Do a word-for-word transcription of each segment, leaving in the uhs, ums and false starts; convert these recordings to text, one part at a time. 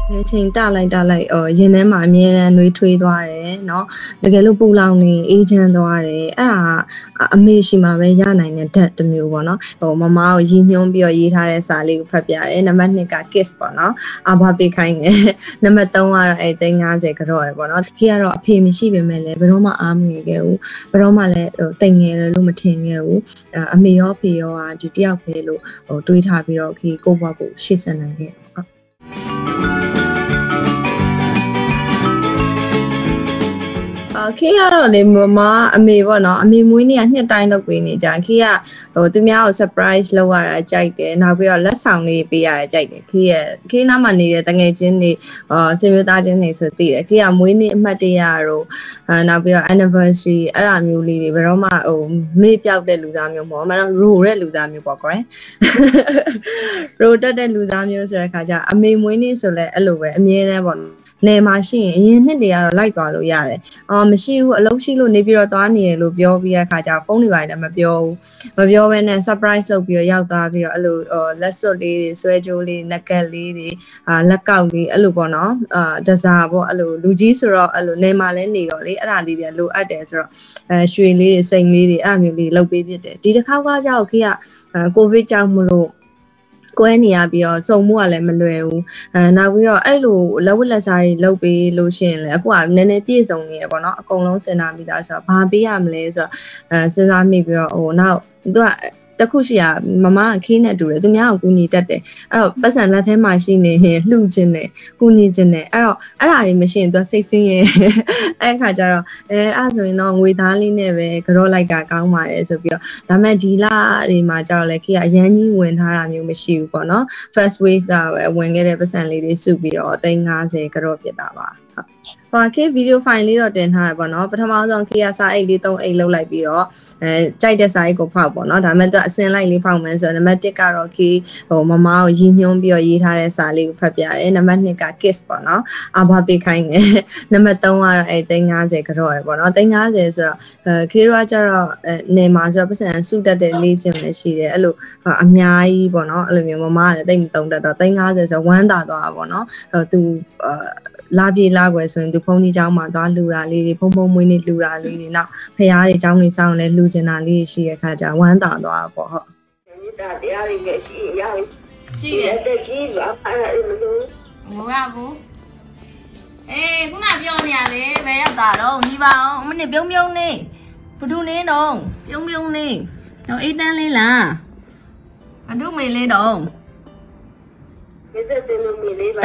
ဘယ်ချိန်တလိုက်တလိုက်အော်ရင်ထဲမှာအမြဲတမ်းနှွေးထွေးသွားတယ်เนาะတကယ်လို့ပူလောင်နေအေးချမ်းသွားတယ်အဲ့ဒါအမေရှိမှပဲရနိုင်တဲ့ဓာတ်တစ်မျိုးပေါ့เนาะဟိုမမကိုရည်ညွှန်းပြီးတော့ရေးထားတဲ့စာလေးကိုဖတ်ပြတယ်နံပါတ်နှစ်က kiss ပေါ့เนาะအာဘပေးခိုင်းတယ်နံပါတ်သုံးကတော့အဲသိန်း၅၀ကြော့ရယ်ပေါ့เนาะခေကတော့အဖေမရှိပေမဲ့လည်းဘယ်တော့မှအားမငယ်ခဲ့ဘူးဘယ်တော့မှလည်းဟိုတိမ်ငယ်တယ်လို့မထင်ခဲ့ဘူးအမေရောဖေရောကဒီတယောက်ပဲလို့ဟိုတွေးထားပြီးတော့ခေကိုယ့်ဘဝကိုရှေ့ဆက်နိုင်ခဲ့ခေကတော့လေမမအမေပေါ့နော်အမေမွေးနေ့ကနှစ်တိုင်းလုပ်ပေးနေကြခေကဟိုသူများကို surprise လုပ်ရတာကြိုက်တယ်နောက်ပြီးတော့လက်ဆောင်လေးပေးရတာကြိုက်တယ်ခေရဲ့ခေနားမှာနေတဲ့တငယ်ချင်းတွေအာဆွေမျိုးသားချင်းတွေဆိုသိတယ်ခေကမွေးနေ့အမှတ်တရတော့အာနောက်ပြီးတော့ anniversary အဲ့လိုမျိုးလေးတွေဘယ်တော့မှဟိုမေ့ပြောက်တဲ့လူသားမျိုးမဟုတ်မနော်ရိုတဲ့လူသားမျိုးပေါ့ကွယ်ရိုတက်တဲ့လူသားမျိုးဆိုတဲ့ခါကျအမေမွေးနေ့ဆိုလဲအဲ့လိုပဲအမြဲတမ်းပေါ့နေမှာရှိရင်အရင်နှစ်တွေကတော့လိုက်သွားလို့ရတယ်။အော်မရှိဘူးအလုပ်ရှိလို့နေပြီးတော့သွားနေရလို့ပြောပြီးတဲ့အခါကျဖုန်းတွေပါလည်းမပြောဘူး။မပြောဘဲနဲ့ surprise လုပ်ပြီးတော့ရောက်သွားပြီးတော့အဲ့လိုလက်စွပ်လေးတွေဆွဲကြိုးလေးနက်ကက်လေးတွေအာလက်ကောက်လေးအဲ့လိုပေါ့နော်။အာဒဇာပေါ့အဲ့လိုလူကြီးဆိုတော့အဲ့လိုနေမှာလည်းနေတော့လေအဲ့ဒါလေးတွေလိုအပ်တယ်ဆိုတော့အဲရွှေလေးတွေစိန်လေးတွေအဲ့မျိုးလေးလုပ်ပေးဖြစ်တယ်။ဒီတစ်ခါကကြောက်ခေကကိုဗစ်ကြောင့်မလို့ကွဲနေရပြီးတော့စုံမှုကလည်းမလွယ်ဘူးအဲနောက်ပြီးတော့အဲ့လိုလက်ဝတ်လက်စားတွေလုပ်ပေးလို့ရှိရင်လည်းအခုကနည်းနည်းပြည့်စုံနေရပေါ့နော်အကုန်လုံးစဉ်းစားမိသားဆိုတော့ဘာပေးရမလဲဆိုတော့အဲစဉ်းစားမိပြီးတော့ဟိုနောက်သူကတခုရှိရမမကခင်းနဲ့တူတယ်သူများကိုကူညီတတ်တယ်အဲ့တော့ပတ်စံလက်ထဲမှာရှိနေရင်လှူခြင်းနဲ့ကူညီခြင်းနဲ့အဲ့တော့အဲ့ဒါတွေမရှိရင်သူစိတ်ဆင်းရဲအဲ့ခါကျတော့အဲအဲ့ဆိုရင်တော့ငွေသားလေးနဲ့ပဲကြော့လိုက်ကကောင်းပါတယ်ဆိုပြီးတော့ဒါမဲ့ဒီလတွေမှာကျတော့လေခေကအရန်ကြီးဝင်ထားတာမျိုးမရှိဘူးပေါ့နော် first wave ကပဲဝင်ခဲ့တဲ့ပတ်စံလေးတွေစုပြီးတော့အသိန်း၅၀ကြော့ပြတာပါဟုတ်ဟိုခေဗီဒီယိုဖိုင်လေးတော့တင်ထားရပေါ့နော်ပထမဆုံးခေကစာအိတ်လေး၃အိတ်လောက်လိုက်ပြီးတော့အဲကြိုက်တဲ့စာအိတ်ကိုဖောက်ပေါ့နော်ဒါပေမဲ့သူအစင်လိုက်လေးဖောက်မယ်ဆိုတော့နံပါတ်တစ်ကတော့ခေဟိုမမကိုရည်ညွှန်းပြီးတော့ရေးထားတဲ့စာလေးကိုဖတ်ပြတယ်နံပါတ်နှစ်က kiss ပေါ့နော်အာဘပေးခိုင်းတယ်နံပါတ်သုံးကတော့အဲသိန်း၅၀ကြော့ရယ်ပေါ့နော်သိန်း၅၀ဆိုတော့အဲခေရောကျတော့အဲနေမှာဆိုတော့ပတ်စံစုတက်တဲ့လေးချင်းပဲရှိတယ်အဲ့လိုအများကြီးပေါ့နော်အဲ့လိုမျိုးမမကလည်းတိတ်မတုံတက်တော့သိန်း၅၀ဆိုဝမ်းသာသွားတာပေါ့နော်ဟိုသူအာလာပြေလာကွယ်ဆိုရင်သူဖုန်းကြီးเจ้าမှာသွားလှူတာလေးတွေဖုန်းဖုန်းမွေးနေလှူတာလေးတွေနောက်ဖရားတွေเจ้าနေဆောင်လဲလှူကျင်တာလေးရှိရခါကြဝမ်းသာသွားတာပေါ့ဟုတ်မေတ္တာတရားတွေလည်းရှိရရှိတယ်တဲ့ကြီးပါအဲ့ဒါမလို့မရဘူးအေးခုနပြောနေရလေဘယ်ရောက်တာတော့ညီပါအောင်မနစ်ပြုံးပြုံးနေဘဒုနေတော့ပြုံးပြုံးနေတော့အေးတန်းလေးလားဘဒုမေလေးတော့ဒီစက်တင်လို့မေလေးပါ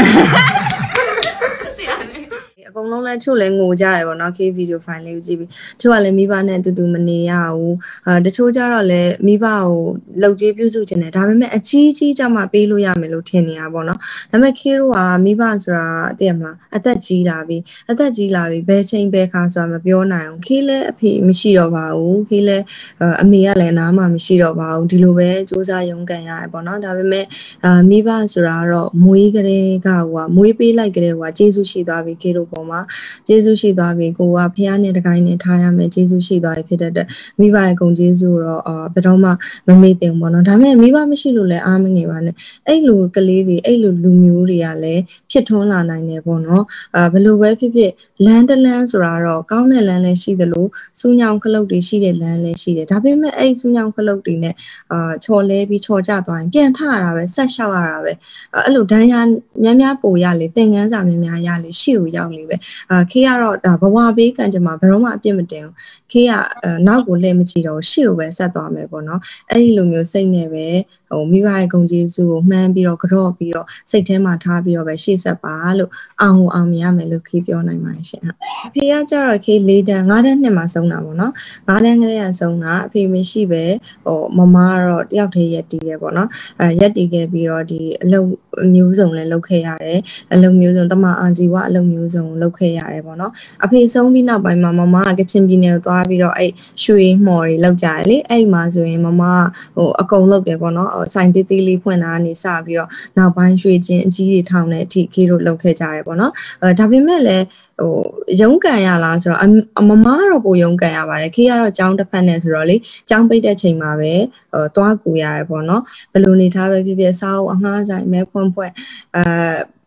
အကုန်လုံးလည်းချို့လည်းငိုကြရပေါ့နော် K video file လေးကိုကြည့်ပြီးချို့ကလည်းမိဘနဲ့အတူတူမနေရဘူးအာတချို့ကျတော့လည်းမိဘကိုလှုပ်ကြွေးပြုစုခြင်းနဲ့ဒါပေမဲ့အကြီးကြီးကြမှာပေးလို့ရမယ်လို့ထင်နေတာပေါ့နော်ဒါပေမဲ့ K တို့ကမိဘဆိုတာသိရမလားအသက်ကြီးလာပြီအသက်ကြီးလာပြီဘယ်ချိန်ဘယ်ခါဆိုတာမပြောနိုင်အောင် K လည်းအဖေမရှိတော့ပါဘူး K လည်းအမေကလည်းနားမှမရှိတော့ပါဘူးဒီလိုပဲစူးစမ်းရုန်းကန်ရတယ်ပေါ့နော်ဒါပေမဲ့အာမိဘဆိုတာတော့မွေးကလေးကဟိုကမွေးပေးလိုက်ကလေးဟိုကကျေးဇူးရှိသွားပြီ K တို့ပေါ်မှာကျေးဇူးရှိသွားပြီကိုကဖះနဲ့တကိုင်းနဲ့ထားရမယ်ကျေးဇူးရှိသွားပြီဖြစ်တဲ့အတွက်မိဘရဲ့ဂုဏ်ကျေးဇူးတော့အာဘယ်တော့မှမမေ့သင့်ဘူးပေါ့နော်ဒါပေမဲ့မိဘမရှိလို့လည်းအားမငယ်ပါနဲ့အဲ့လိုကလေးတွေအဲ့လိုလူမျိုးတွေကလည်းဖြစ်ထွန်းလာနိုင်တယ်ပေါ့နော်အာဘယ်လိုပဲဖြစ်ဖြစ်လမ်းတလမ်းဆိုတာတော့ကောင်းတဲ့လမ်းလည်းရှိသလိုစူးညောင်ခလုတ်တွေရှိတဲ့လမ်းလည်းရှိတယ်ဒါပေမဲ့အဲ့စူးညောင်ခလုတ်တွေနဲ့အာချော်လဲပြီးချော်ကျသွားရင်ပြန်ထရတာပဲဆက်လျှောက်ရတာပဲအဲ့လိုဒဏ်ရာများများပိုရလေသင်ခန်းစာများများရလေရှေ့ကိုရောက်လေပဲအာခေကတော့ဒါဘဝဘေးကံကြမှာဘယ်တော့မှအပြစ်မတင်ဘူးခေကနောက်ကိုလှည့်မကြည့်တော့ရှေ့ကိုပဲဆက်သွားမယ်ပေါ့နော်အဲ့ဒီလိုမျိုးစိတ်နဲ့ပဲဟိုမိဘရဲ့ဂုဏ်ကျေးဇူးကိုမှန်းပြီးတော့ကြော့ပြီးတော့စိတ်ထဲမှာထားပြီးတော့ပဲရှေ့ဆက်ပါလို့အောင်ကိုအောင်မြင်ရမယ်လို့ခေပြောနိုင်ပါတယ်ရှင်ဟုတ်အဖေကကျတော့ခေ၄တန်း၅တန်းနှစ်မှာဆုံးတာပေါ့နော်၅တန်းကလေးကဆုံးတာအဖေမရှိပဲဟိုမမကတော့တယောက်တည်းရက်တည်တယ်ပေါ့နော်အဲရက်တည်ခဲ့ပြီးတော့ဒီအလုပ်မျိုးစုံလည်းလုပ်ခဲ့ရတယ်အလုပ်မျိုးစုံတမအာဇီဝအလုပ်မျိုးစုံလုပ်ခဲ့ရတယ်ပေါ့နော်အဖေဆုံးပြီးနောက်ပိုင်းမှာမမကကချင်ပြည်နယ်ကိုသွားပြီးတော့အဲ့ရွှေမှော်တွေလောက်ကြတယ်လေအဲ့မှာဆိုရင်မမကဟိုအကုန်လုပ်တယ်ပေါ့နော်ဆိုင်သေးသေးလေးဖွင့်တာကနေစပြီးတော့နောက်ပိုင်းရွှေချင်းအကြီးတွေထောင်တဲ့အထိခေတို့လုပ်ခဲ့ကြရတယ်ပေါ့နော်အဲဒါပေမဲ့လည်းဟိုရုံးကန်ရလားဆိုတော့အမမကတော့ပိုရုံးကန်ရပါတယ်ခေကတော့ကျောင်းတစ်ဖက်နဲ့ဆိုတော့လေကျောင်းပိတ်တဲ့ချိန်မှာပဲဟိုသွားကူရတယ်ပေါ့နော်ဘယ်လိုနေထားပဲဖြစ်ဖြစ်စားအောင်အငှားဆိုင်မဲဖွင့်ဖွင့်အဲ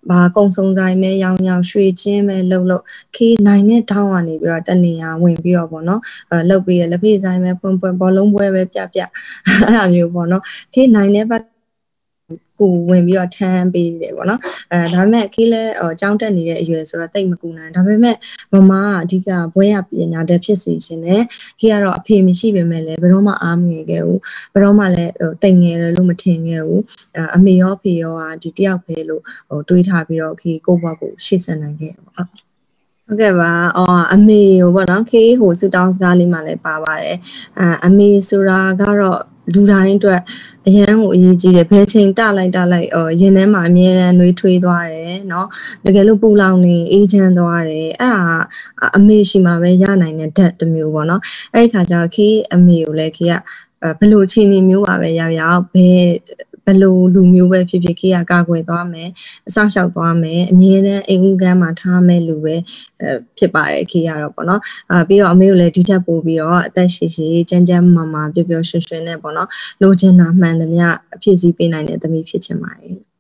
ဘာကုံစုံဆိုင်မဲရောင်ရောင်ရွှေချင်းမဲလှုပ်လှုပ်ခေးနိုင်တဲ့ထောင်းကနေပြီးတော့တနေရဝင်ပြီးတော့ပေါ့နော်အဲလှုပ်ပြီးရလက်ဖေးဆိုင်မဲပွန့်ပွန့်ဘောလုံးပွဲပဲပြပြအဲ့လိုမျိုးပေါ့နော်ခေးနိုင်တဲ့ဘက်ကိုဝင်ပြီးတော့ထမ်းပေးတယ်ပေါ့နော်အဲဒါပေမဲ့ခေးလဲကြောင်းတက်နေတဲ့အရွယ်ဆိုတော့တိတ်မကူနိုင်ဒါပေမဲ့မမကအဓိကဘွဲရပညာတတ်ဖြစ်စီခြင်းနဲ့ခေးကတော့အဖေမရှိပေမဲ့လည်းဘယ်တော့မှအားမငယ်ခဲ့ဘူးဘယ်တော့မှလည်းတိတ်ငယ်တယ်လို့မထင်ခဲ့ဘူးအမေရောဖေရောကဒီတယောက်ပဲလို့ဟိုတွေးထားပြီးတော့ခေးကိုယ့်ဘဝကိုရှေ့ဆက်နိုင်ခဲ့ပေါ့ဟုတ်ကဲ့ပါအော်အမေဟိုပေါ့နော်ခေးဟိုစူတောင်းစကားလေးမှလည်းပါပါတယ်အဲအမေဆိုတာကတော့လူတိုင်းအတွက်အရန်ကိုအရေးကြီးတယ်ဘယ်ချိန်တလိုက်တလိုက်အော်ရင်ထဲမှာအမြဲတမ်းနှွေးထွေးသွားတယ်เนาะတကယ်လို့ပူလောင်နေအေးချမ်းသွားတယ်အဲ့ဒါအမေရှိမှပဲရနိုင်တဲ့ဓာတ်တစ်မျိုးပေါ့เนาะအဲ့ဒီခါကျတော့ခေးအမေကိုလည်းခေးကဘယ်လိုအခြေအနေမျိုးပါပဲရောက်ရောက်ဘယ်ဘယ်လိုလူမျိုးပဲဖြစ်ဖြစ်ခေးကကာကွယ်သွားမယ်အဆောင်ရှောက်သွားမယ်အမြဲတမ်းအိမ်ဦးကမ်းမှာထားမယ်လူပဲဖြစ်ပါတယ်ခေးရတော့ပေါ့နော်အာပြီးတော့အမေကိုလည်းဒီထက်ပိုပြီးတော့အသက်ရှည်ရှည်ကြမ်းကြမ်းမာမာပျော်ပျော်ရွှင်ရွှင်နဲ့ပေါ့နော်လိုချင်တာမှန်သမျှအဖြစ်စီးပေးနိုင်တဲ့သမီးဖြစ်ချင်ပါတယ်